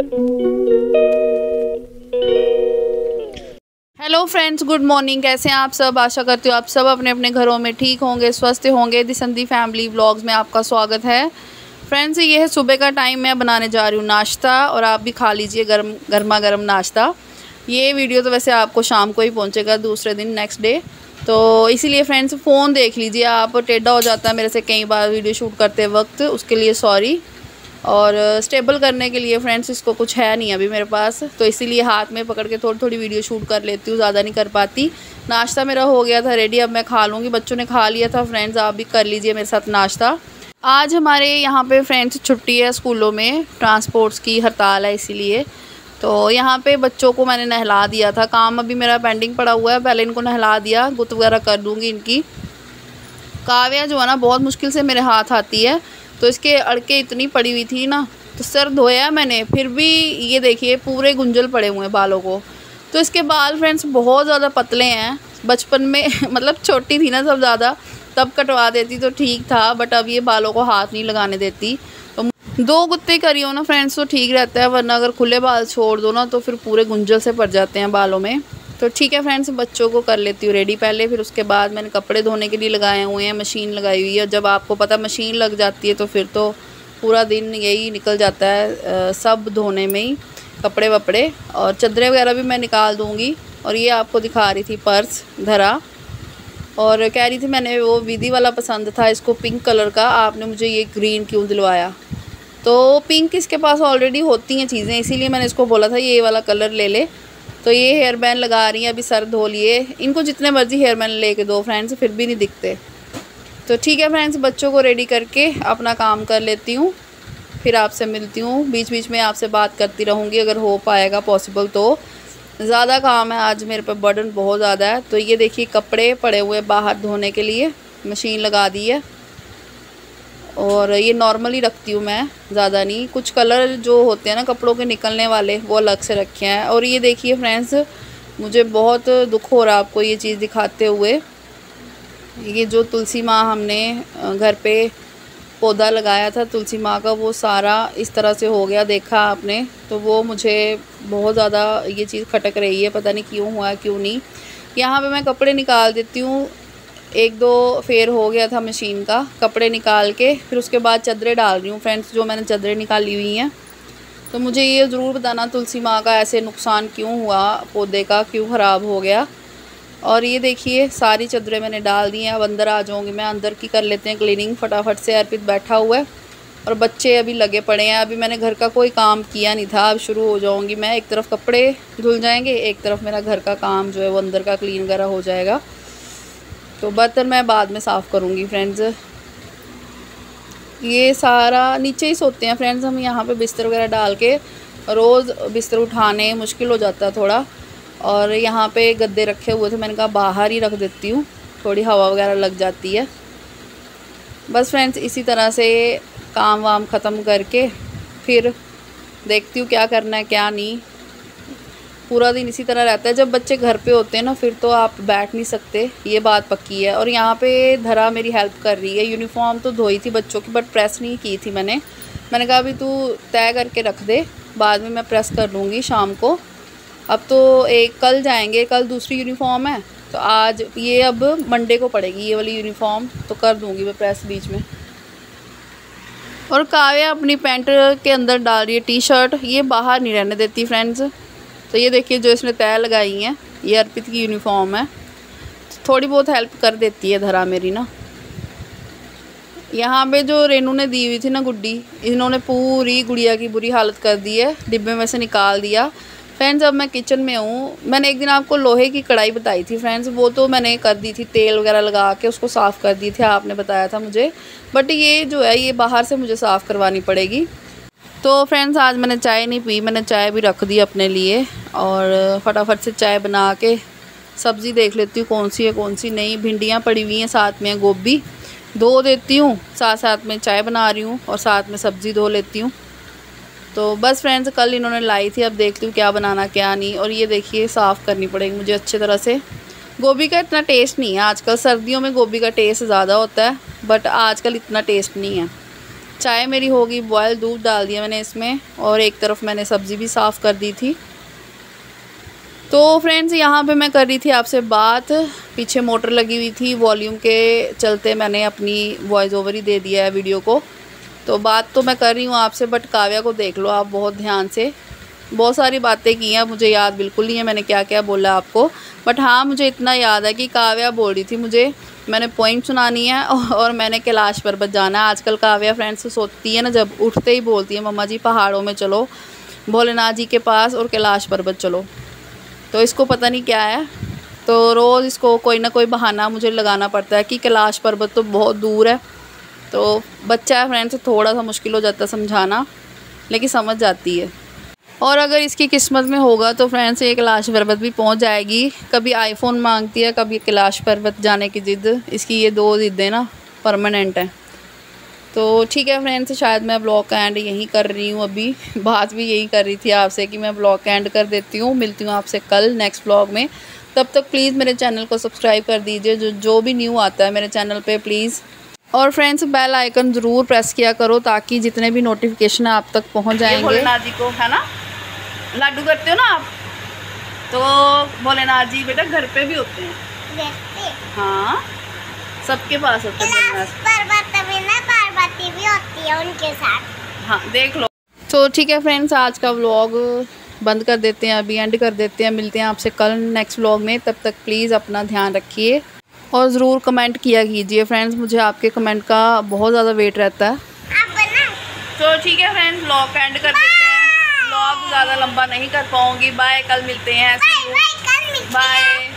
Hello friends, good morning. कैसे हैं आप सब? आशा करती हूँ आप सब अपने अपने घरों में ठीक होंगे, स्वस्थ होंगे। दिसंधी फैमिली व्लॉग्स में आपका स्वागत है। फ्रेंड्स, ये है सुबह का टाइम, मैं बनाने जा रही हूँ नाश्ता और आप भी खा लीजिए गर्मा गर्म नाश्ता। ये वीडियो तो वैसे आपको शाम को ही पहुँचेगा, दूसरे दिन नेक्स्ट डे, तो इसीलिए फ्रेंड्स फ़ोन देख लीजिए आप। टेढ़ा हो जाता है मेरे से कई बार वीडियो शूट करते वक्त, उसके लिए सॉरी। और स्टेबल करने के लिए फ्रेंड्स इसको कुछ है नहीं अभी मेरे पास, तो इसीलिए हाथ में पकड़ के थोड़ी थोड़ी वीडियो शूट कर लेती हूँ, ज़्यादा नहीं कर पाती। नाश्ता मेरा हो गया था रेडी, अब मैं खा लूँगी। बच्चों ने खा लिया था। फ्रेंड्स, आप भी कर लीजिए मेरे साथ नाश्ता। आज हमारे यहाँ पे फ्रेंड्स छुट्टी है, स्कूलों में ट्रांसपोर्ट्स की हड़ताल है, इसीलिए तो यहाँ पे बच्चों को मैंने नहला दिया था। काम अभी मेरा पेंडिंग पड़ा हुआ है, पहले इनको नहला दिया, गुत वगैरह कर दूँगी इनकी। काव्या जो है ना बहुत मुश्किल से मेरे हाथ आती है, तो इसके अड़के इतनी पड़ी हुई थी ना, तो सर धोया मैंने, फिर भी ये देखिए पूरे गुंजल पड़े हुए हैं बालों को। तो इसके बाल फ्रेंड्स बहुत ज़्यादा पतले हैं। बचपन में मतलब छोटी थी ना सब ज़्यादा, तब कटवा देती तो ठीक था, बट अब ये बालों को हाथ नहीं लगाने देती। तो 2 गुत्ते करी हो ना फ्रेंड्स तो ठीक रहता है, वरना अगर खुले बाल छोड़ दो ना तो फिर पूरे गुंजल से पड़ जाते हैं बालों में। तो ठीक है फ्रेंड्स, बच्चों को कर लेती हूँ रेडी पहले, फिर उसके बाद मैंने कपड़े धोने के लिए लगाए हुए हैं, मशीन लगाई हुई है। जब आपको पता मशीन लग जाती है तो फिर तो पूरा दिन यही निकल जाता है सब धोने में ही, कपड़े वपड़े। और चादरें वगैरह भी मैं निकाल दूँगी। और ये आपको दिखा रही थी पर्स धरा, और कह रही थी मैंने वो विधि वाला पसंद था इसको पिंक कलर का, आपने मुझे ये ग्रीन क्यों दिलवाया। तो पिंक इसके पास ऑलरेडी होती हैं चीज़ें, इसीलिए मैंने इसको बोला था ये वाला कलर ले ले। तो ये हेयर बैंड लगा रही हैं, अभी सर धो लिए। इनको जितने मर्जी हेयर बैंड लेके दो फ्रेंड्स, फिर भी नहीं दिखते। तो ठीक है फ्रेंड्स, बच्चों को रेडी करके अपना काम कर लेती हूँ, फिर आपसे मिलती हूँ। बीच बीच में आपसे बात करती रहूँगी अगर हो पाएगा पॉसिबल तो। ज़्यादा काम है आज मेरे पे, बर्डन बहुत ज़्यादा है। तो ये देखिए कपड़े पड़े हुए बाहर धोने के लिए, मशीन लगा दी है। और ये नॉर्मली रखती हूँ मैं, ज़्यादा नहीं। कुछ कलर जो होते हैं ना कपड़ों के निकलने वाले, वो अलग से रखे हैं। और ये देखिए फ्रेंड्स, मुझे बहुत दुख हो रहा है आपको ये चीज़ दिखाते हुए। ये जो तुलसी माँ हमने घर पे पौधा लगाया था तुलसी माँ का, वो सारा इस तरह से हो गया, देखा आपने। तो वो मुझे बहुत ज़्यादा ये चीज़ खटक रही है, पता नहीं क्यों हुआ क्यों नहीं। यहाँ पे मैं कपड़े निकाल देती हूँ, 1-2 फेर हो गया था मशीन का। कपड़े निकाल के फिर उसके बाद चादरें डाल रही हूँ फ्रेंड्स, जो मैंने चादरें निकाली हुई हैं। तो मुझे ये ज़रूर बताना तुलसी माँ का ऐसे नुकसान क्यों हुआ, पौधे का क्यों ख़राब हो गया। और ये देखिए सारी चादरें मैंने डाल दी हैं। अब अंदर आ जाऊँगी मैं, अंदर की कर लेते हैं क्लीनिंग फटाफट से। अर्पित बैठा हुआ है और बच्चे अभी लगे पड़े हैं। अभी मैंने घर का कोई काम किया नहीं था, अब शुरू हो जाऊँगी मैं। एक तरफ कपड़े धुल जाएंगे, एक तरफ मेरा घर का काम जो है वो अंदर का क्लीन वगैरह हो जाएगा। तो बर्तन मैं बाद में साफ़ करूँगी फ्रेंड्स। ये सारा नीचे ही सोते हैं फ्रेंड्स हम, यहाँ पे बिस्तर वगैरह डाल के। रोज़ बिस्तर उठाने मुश्किल हो जाता है थोड़ा। और यहाँ पे गद्दे रखे हुए थे, मैंने कहा बाहर ही रख देती हूँ, थोड़ी हवा वगैरह लग जाती है। बस फ्रेंड्स, इसी तरह से काम वाम ख़त्म करके फिर देखती हूँ क्या करना है क्या नहीं। पूरा दिन इसी तरह रहता है। जब बच्चे घर पे होते हैं ना फिर तो आप बैठ नहीं सकते, ये बात पक्की है। और यहाँ पे धरा मेरी हेल्प कर रही है। यूनिफॉर्म तो धोई थी बच्चों की, बट प्रेस नहीं की थी मैंने कहा अभी तू तय करके रख दे, बाद में मैं प्रेस कर लूँगी शाम को। अब तो कल जाएंगे, कल दूसरी यूनिफॉर्म है, तो आज ये अब मंडे को पड़ेगी ये वाली यूनिफॉर्म, तो कर दूँगी मैं प्रेस बीच में। और काव्या अपनी पैंट के अंदर डाल रही है टी-शर्ट, ये बाहर नहीं रहने देती फ्रेंड्स। तो ये देखिए जो इसने तय लगाई हैं, ये अर्पित की यूनिफॉर्म है। थोड़ी बहुत हेल्प कर देती है धरा मेरी ना। यहाँ पे जो रेनू ने दी हुई थी ना गुड्डी, इन्होंने पूरी गुड़िया की बुरी हालत कर दी है, डिब्बे में से निकाल दिया। फ्रेंड्स, अब मैं किचन में हूँ। मैंने एक दिन आपको लोहे की कढ़ाई बताई थी फ्रेंड्स, वो तो मैंने कर दी थी, तेल वगैरह लगा के उसको साफ़ कर दी थी, आपने बताया था मुझे। बट ये जो है ये बाहर से मुझे साफ़ करवानी पड़ेगी। तो फ्रेंड्स, आज मैंने चाय नहीं पी, मैंने चाय भी रख दी अपने लिए। और फटाफट से चाय बना के सब्ज़ी देख लेती हूँ कौन सी है कौन सी नहीं। भिंडियाँ पड़ी हुई हैं, साथ में गोभी धो देती हूँ, साथ साथ में चाय बना रही हूँ और साथ में सब्ज़ी धो लेती हूँ। तो बस फ्रेंड्स, कल इन्होंने लाई थी, अब देखती हूँ क्या बनाना क्या नहीं। और ये देखिए साफ़ करनी पड़ेगी मुझे अच्छी तरह से। गोभी का इतना टेस्ट नहीं है आजकल, सर्दियों में गोभी का टेस्ट ज़्यादा होता है, बट आजकल इतना टेस्ट नहीं है। चाय मेरी होगी बॉयल, दूध डाल दिया मैंने इसमें, और एक तरफ मैंने सब्ज़ी भी साफ़ कर दी थी। तो फ्रेंड्स यहाँ पे मैं कर रही थी आपसे बात, पीछे मोटर लगी हुई थी, वॉल्यूम के चलते मैंने अपनी वॉइस ओवर ही दे दिया है वीडियो को। तो बात तो मैं कर रही हूँ आपसे, बट काव्या को देख लो आप बहुत ध्यान से। बहुत सारी बातें की हैं, मुझे याद बिल्कुल नहीं है मैंने क्या क्या बोला आपको, बट हाँ मुझे इतना याद है कि काव्या बोल रही थी मुझे, मैंने पॉइंट सुनानी है और मैंने कैलाश पर्वत जाना है। आजकल काव्या फ्रेंड्स सोचती है ना, जब उठते ही बोलती है मम्मा जी पहाड़ों में चलो, भोलेनाथ जी के पास और कैलाश पर्वत चलो। तो इसको पता नहीं क्या है, तो रोज़ इसको कोई ना कोई बहाना मुझे लगाना पड़ता है कि कैलाश पर्वत तो बहुत दूर है। तो बच्चा है फ्रेंड्स, थोड़ा सा मुश्किल हो जाता है समझाना, लेकिन समझ जाती है। और अगर इसकी किस्मत में होगा तो फ्रेंड्स ये कैलाश पर्वत भी पहुंच जाएगी। कभी आईफोन मांगती है, कभी कैलाश पर्वत जाने की ज़िद, इसकी ये दो ज़िद्दें ना परमानेंट हैं। तो ठीक है फ्रेंड्स, शायद मैं ब्लॉग का एंड यहीं कर रही हूँ। अभी बात भी यही कर रही थी आपसे कि मैं ब्लॉग का एंड कर देती हूँ। मिलती हूँ आपसे कल नेक्स्ट ब्लॉग में। तब तक प्लीज़ मेरे चैनल को सब्सक्राइब कर दीजिए, जो भी न्यू आता है मेरे चैनल पे प्लीज़। और फ्रेंड्स बेल आइकन ज़रूर प्रेस किया करो ताकि जितने भी नोटिफिकेशन आप तक पहुँच जाएंगे। भोलेनाथ जी को है ना लाडू करते हो ना आप, तो भोलेनाथ जी बेटा घर पे भी होते हैं। हाँ सबके पास होते हैं, पार्वती भी होती है उनके साथ। हाँ देख लो। तो ठीक है फ्रेंड्स, आज का व्लॉग बंद कर देते हैं, अभी एंड कर देते हैं। मिलते हैं आपसे कल नेक्स्ट व्लॉग में। तब तक प्लीज़ अपना ध्यान रखिए और ज़रूर कमेंट किया कीजिए फ्रेंड्स, मुझे आपके कमेंट का बहुत ज़्यादा वेट रहता है। तो ठीक है फ्रेंड्स, व्लॉग का एंड कर देते हैं। व्लॉग ज़्यादा लंबा नहीं कर पाऊँगी। बाय, कल मिलते हैं। बाय।